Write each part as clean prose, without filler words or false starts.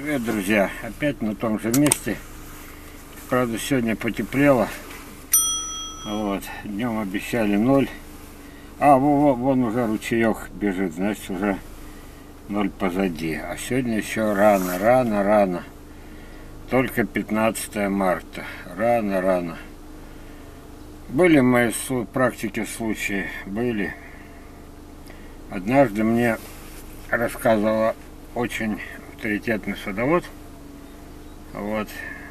Привет, друзья! Опять на том же месте. Правда, сегодня потеплело. Вот. Днем обещали 0. Вон уже ручеек бежит, значит уже 0 позади. А сегодня еще рано. Только 15 марта. Рано. Были мои практики случаи. Были. Однажды мне рассказывала очень авторитетный садовод. Вот.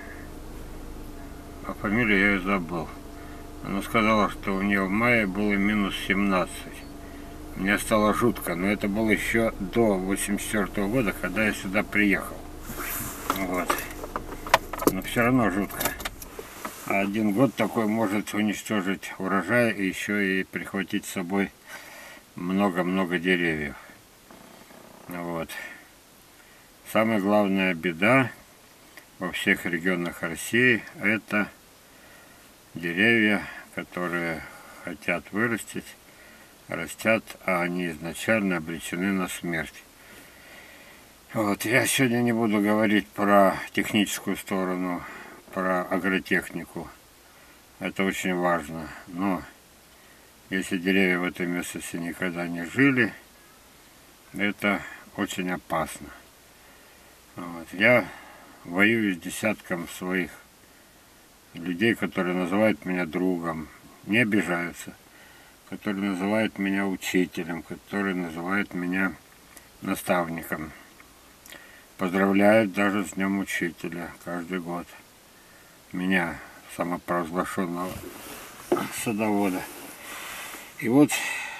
А фамилию я ее забыл. Она сказала, что у нее в мае было минус 17. Мне стало жутко, но это было еще до 84 года, когда я сюда приехал. Вот. Но все равно жутко. А один год такой может уничтожить урожай и еще и прихватить с собой много деревьев. Вот. Самая главная беда во всех регионах России — это деревья, которые хотят вырастить, растят, а они изначально обречены на смерть. Вот. Я сегодня не буду говорить про техническую сторону, про агротехнику. Это очень важно. Но если деревья в этой местности никогда не жили, это очень опасно. Вот. Я воюю с десятком своих людей, которые называют меня другом, не обижаются, которые называют меня учителем, которые называют меня наставником. Поздравляют даже с Днем Учителя каждый год. Меня, самопровозглашенного садовода. И вот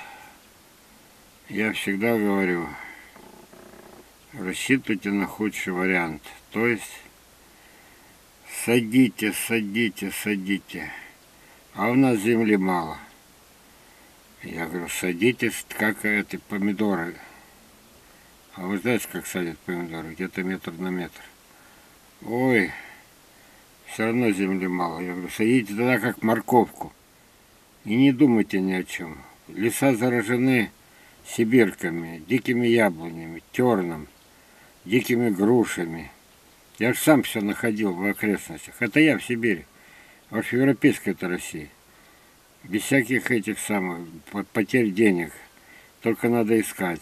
я всегда говорю: рассчитывайте на худший вариант. То есть садите. А у нас земли мало. Я говорю: садитесь, как эти помидоры. А вы знаете, как садят помидоры? Где-то метр на метр. Ой, все равно земли мало. Я говорю: садите тогда как морковку. И не думайте ни о чем. Леса заражены сибирками, дикими яблонями, терном, дикими грушами. Я же сам все находил в окрестностях. Это я в Сибири. А уж в европейской это России. Без всяких этих самых потерь денег. Только надо искать.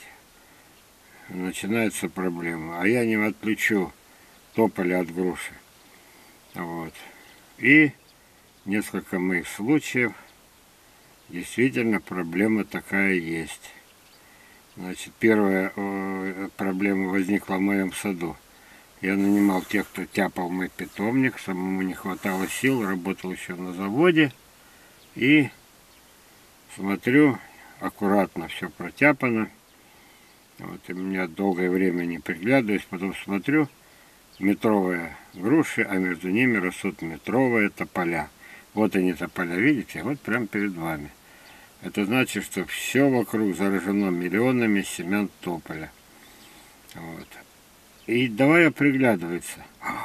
Начинается проблема. А я не отличу тополя от груши. Вот. И несколько моих случаев. Действительно, проблема такая есть. Значит, первая проблема возникла в моем саду. Я нанимал тех, кто тяпал мой питомник, самому не хватало сил, работал еще на заводе. И смотрю, аккуратно все протяпано. Вот, и меня долгое время не приглядываюсь, потом смотрю, метровые груши, а между ними растут метровые тополя. Вот они, тополя, видите? Вот прямо перед вами. Это значит, что все вокруг заражено миллионами семян тополя. Вот. И давай приглядываться.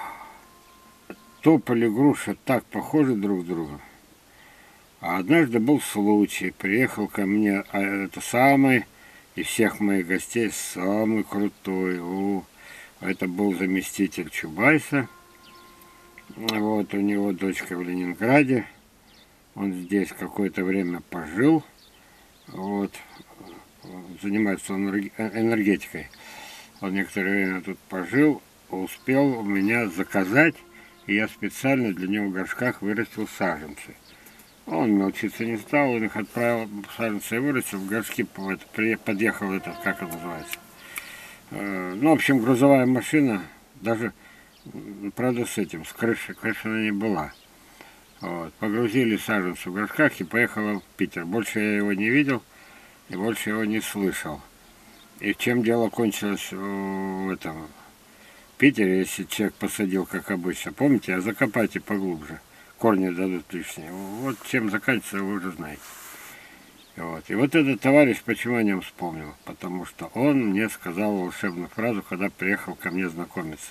Тополь и груша так похожи друг с другом. А однажды был случай. Приехал ко мне, это самый из всех моих гостей самый крутой. Это был заместитель Чубайса. Вот, у него дочка в Ленинграде. Он здесь какое-то время пожил. Вот. Занимается энергетикой. Он некоторое время тут пожил, успел у меня заказать, и я специально для него в горшках вырастил саженцы. Он мелочиться не стал, он их отправил, саженцы вырастил, в горшки подъехал этот, как это называется. Ну, в общем, грузовая машина, даже, правда, с этим, с крышей она не была. Вот. Погрузили саженцы в горшках и поехала в Питер. Больше я его не видел и больше его не слышал. И чем дело кончилось в этом Питере, если человек посадил, как обычно, помните, а закопайте поглубже, корни дадут лишние. Вот чем заканчивается, вы уже знаете. Вот. И вот этот товарищ, почему о нем вспомнил? Потому что он мне сказал волшебную фразу, когда приехал ко мне знакомиться.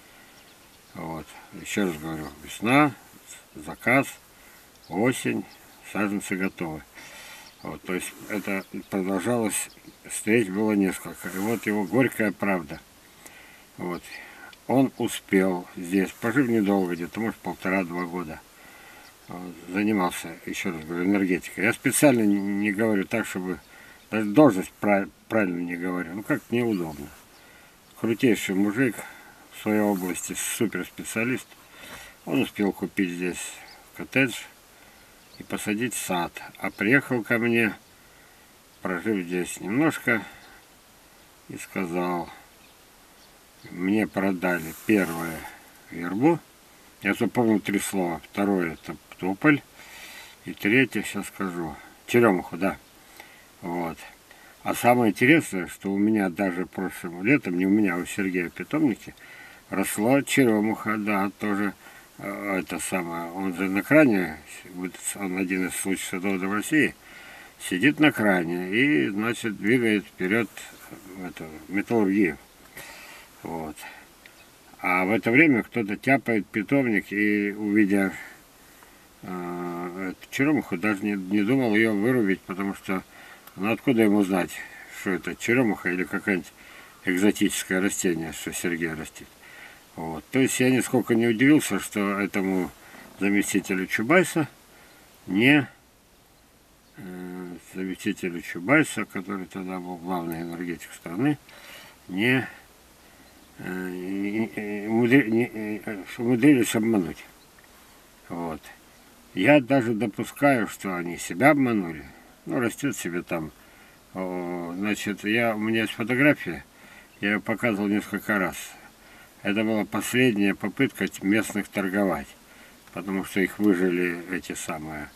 Вот. Еще раз говорю, весна, заказ, осень, саженцы готовы. Вот, то есть это продолжалось, встреч было несколько. И вот его горькая правда. Вот. он успел здесь, пожив недолго, где-то, может, 1,5-2 года. Вот, занимался, еще раз говорю, энергетикой. Я специально не говорю так, чтобы... Даже должность правильно не говорю. Ну, как неудобно. Крутейший мужик в своей области, суперспециалист. Он успел купить здесь коттедж и посадить сад. А приехал ко мне, прожив здесь немножко, и сказал, мне продали первое вербу. Я запомнил 3 слова. Второе это тополь. И третье, сейчас скажу, черемуху, да. Вот. А самое интересное, что у меня даже прошлым летом, не у меня, а у Сергея в питомнике, росла черемуха, да, тоже это самое. Он же на кране, он один из лучших садоводов России, сидит на кране и, значит, двигает вперед металлургию. Вот. А в это время кто-то тяпает питомник и, увидя эту черемуху, даже не думал ее вырубить, потому что, ну откуда ему знать, что это черемуха или какое-нибудь экзотическое растение, что Сергей растит. Вот. То есть я нисколько не удивился, что этому заместителю Чубайса, заместителю Чубайса, который тогда был главный энергетик страны, умудрились обмануть. Вот. Я даже допускаю, что они себя обманули. Ну, растет себе там. Значит, у меня есть фотография, я ее показывал несколько раз. Это была последняя попытка местных торговать, потому что их выжили эти самые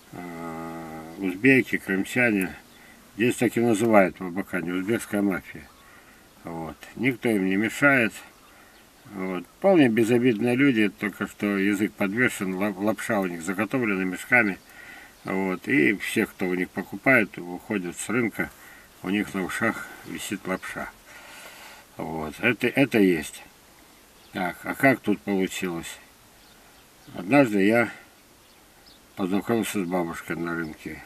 узбеки, крымчане. Здесь так и называют в Абакане, узбекская мафия. Вот. Никто им не мешает. Вот. Вполне безобидные люди, только что язык подвешен, лапша у них заготовлена мешками. Вот. И все, кто у них покупает, уходят с рынка, у них на ушах висит лапша. Вот. Это есть. Так, а как тут получилось? Однажды я познакомился с бабушкой на рынке.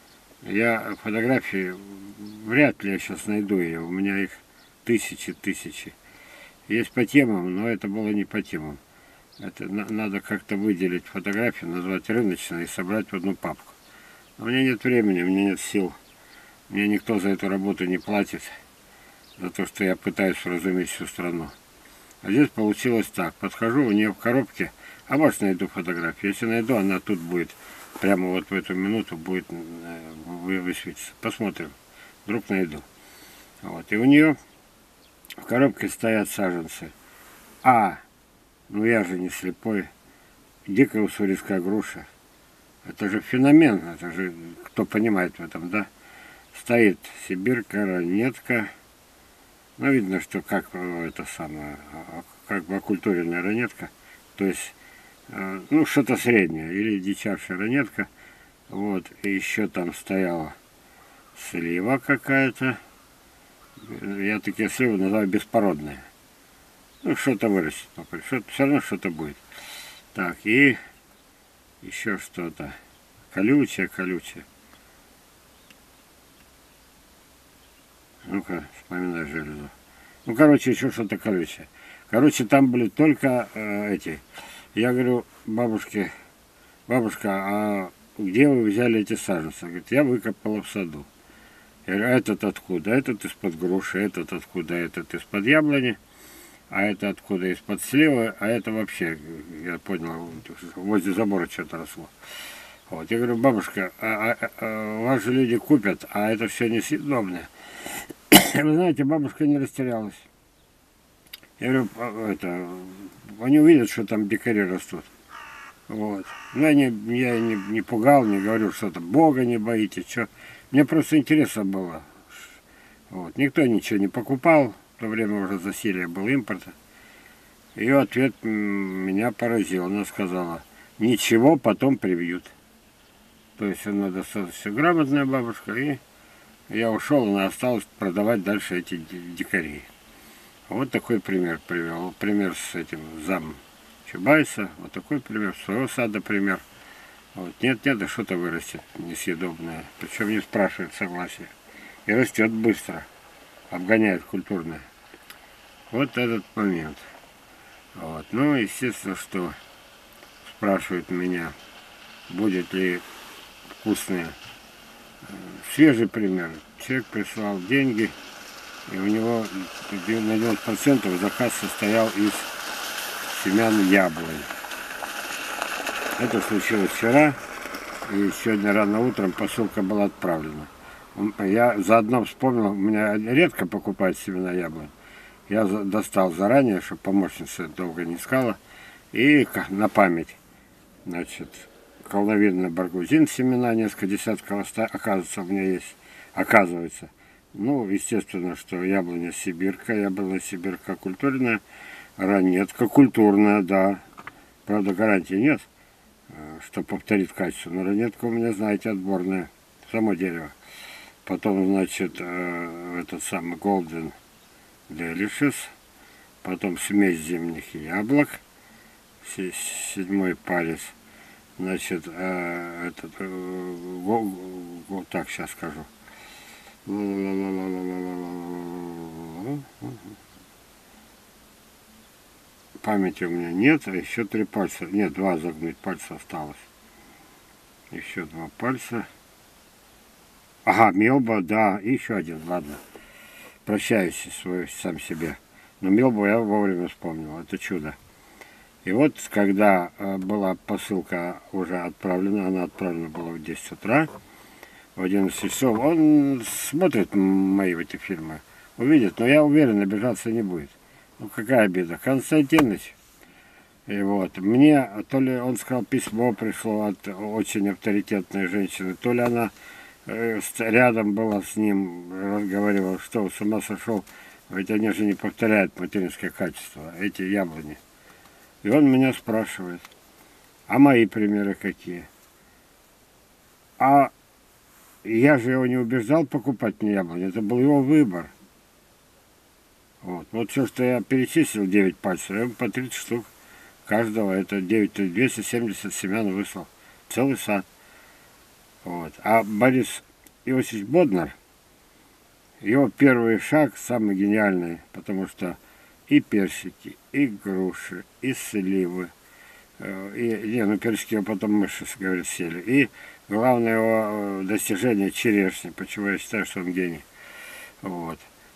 Я фотографии, вряд ли я сейчас найду ее, у меня их тысячи. Есть по темам, но это было не по темам. Это надо как-то выделить фотографию, назвать рыночной и собрать в одну папку. Но у меня нет времени, у меня нет сил. Мне никто за эту работу не платит, за то, что я пытаюсь вразумить всю страну. А здесь получилось так. Подхожу, у нее в коробке, а может найду фотографию. Если найду, она тут будет, прямо вот в эту минуту будет высветиться. Посмотрим, вдруг найду. Вот. И у нее в коробке стоят саженцы. Ну я же не слепой. Дикая уссурийская груша. Это же феномен, это же, кто понимает в этом, да? Стоит сибирка, ранетка. Ну, видно, что как это самое, как бы окультуренная ранетка. То есть, ну, что-то среднее. Или дичавшая ранетка. Вот, и еще там стояла слива какая-то. Я такие сливы называю беспородные. Ну, что-то вырастет, все равно что-то будет. Так, и еще что-то. Колючее. Ну-ка, вспоминай железо. Ну, короче, еще что-то колючее. Короче, там были только эти. Я говорю бабушке, бабушка, а где вы взяли эти саженцы? Говорит, я выкопала в саду. Я говорю, а этот откуда? Этот из-под груши, этот откуда? Этот из-под яблони, а это откуда? Из-под сливы, а это вообще, я понял, возле забора что-то росло. Вот. Я говорю, бабушка, вас же люди купят, а это все несъедобное. Вы знаете, бабушка не растерялась. Я говорю, они увидят, что там дикари растут. Вот. Ну, я не пугал, не говорю, что-то Бога не боитесь, что. Мне просто интересно было. Вот. Никто ничего не покупал. В то время уже засилие было импорта. Ее ответ меня поразил. Она сказала, ничего, потом привьют. То есть она достаточно грамотная бабушка. И я ушел, она осталась продавать дальше эти дикари. Вот такой пример привел. Пример с этим зам Чубайса. Вот такой пример. Своего сада пример. Вот. Нет, да что-то вырастет несъедобное. Причем не спрашивает согласия. И растет быстро. Обгоняет культурное. Вот этот момент. Вот. Ну, естественно, что спрашивают меня, будет ли вкусные. Свежий пример. Человек прислал деньги, и у него на 90% заказ состоял из семян яблонь. Это случилось вчера, и сегодня рано утром посылка была отправлена. Я заодно вспомнил, у меня редко покупают семена яблонь. Я достал заранее, чтобы помощница долго не искала. И на память, значит, колновидный баргузин, семена, несколько десятков, оказывается, у меня есть, оказывается. Ну, естественно, что яблоня сибирка культурная, ранетка культурная, да. Правда, гарантии нет, что повторит качество. Но ранетка у меня, знаете, отборная, само дерево. Потом, значит, этот самый Golden Delicious, потом смесь зимних яблок, 7-й палец, значит, вот так сейчас скажу. Памяти у меня нет, а еще 3 пальца, нет, 2 загнуть пальца осталось. Еще 2 пальца. Ага, мелба, да, и еще один, ладно. Прощаюсь сам себе. Но мелбу я вовремя вспомнил, это чудо. И вот, когда была посылка уже отправлена, она отправлена была в 10 утра, в 11 часов, он смотрит мои эти фильмы, увидит, но я уверен, обижаться не будет. Ну, какая обида. Константинович, и вот, мне, то ли он сказал, письмо пришло от очень авторитетной женщины, то ли она рядом была с ним, разговаривала, что с ума сошел, ведь они же не повторяют материнское качество, эти яблони. И он меня спрашивает, а мои примеры какие? А я же его не убеждал покупать мне яблони, это был его выбор. Вот все, что я перечислил, 9 пальцев, я по 30 штук каждого, это 270 семян выслал, целый сад. Вот. А Борис Иосифович Боднар, его первый шаг самый гениальный, потому что и персики, и груши, и сливы, персики его потом мыши, говорят, сели. И главное его достижение черешни, почему я считаю, что он гений. Вот.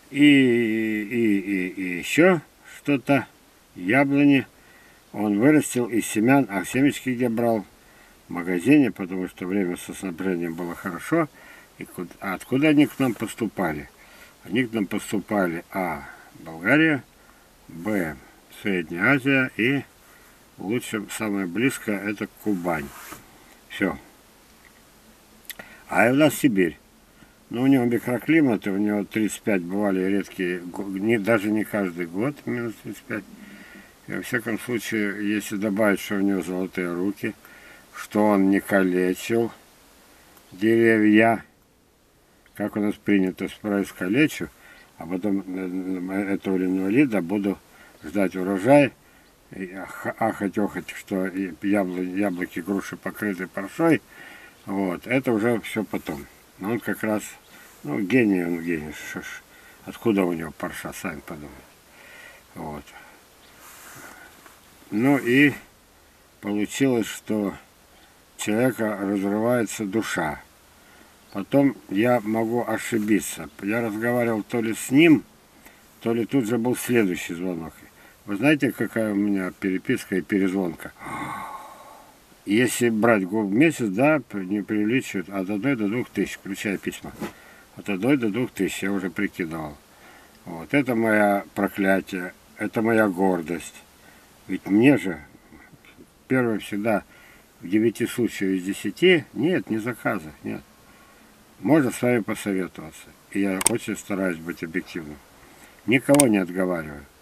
И еще что-то, яблони, он вырастил из семян, а семечки где брал? В магазине, потому что время со снабжением было хорошо. И откуда они к нам поступали? Они к нам поступали, Болгария, Б, Средняя Азия и лучше, самое близкое, это Кубань. Все. А у нас Сибирь. Ну, у него микроклиматы, у него 35 бывали редкие, даже не каждый год, минус 35. И во всяком случае, если добавить, что у него золотые руки, что он не калечил деревья, как у нас принято, справа искалечу, а потом этого инвалида буду ждать урожай, ахать-охать, что яблоки, груши покрыты паршой, вот, это уже все потом. Но он как раз, ну, гений, он гений, откуда у него парша, сами подумайте. Вот. Ну и получилось, что человека разрывается душа. Потом я могу ошибиться. Я разговаривал то ли с ним, то ли тут же был следующий звонок. Вы знаете, какая у меня переписка и перезвонка? Если брать год в месяц, да, не преувеличивают от 1 до 2 тысяч, включая письма. От 1 до 2 тысяч я уже прикидывал. Вот, это мое проклятие, это моя гордость. Ведь мне же, первое всегда, в 9 случаях из 10, нет, не заказа, нет. Можно с вами посоветоваться. И я очень стараюсь быть объективным. Никого не отговариваю.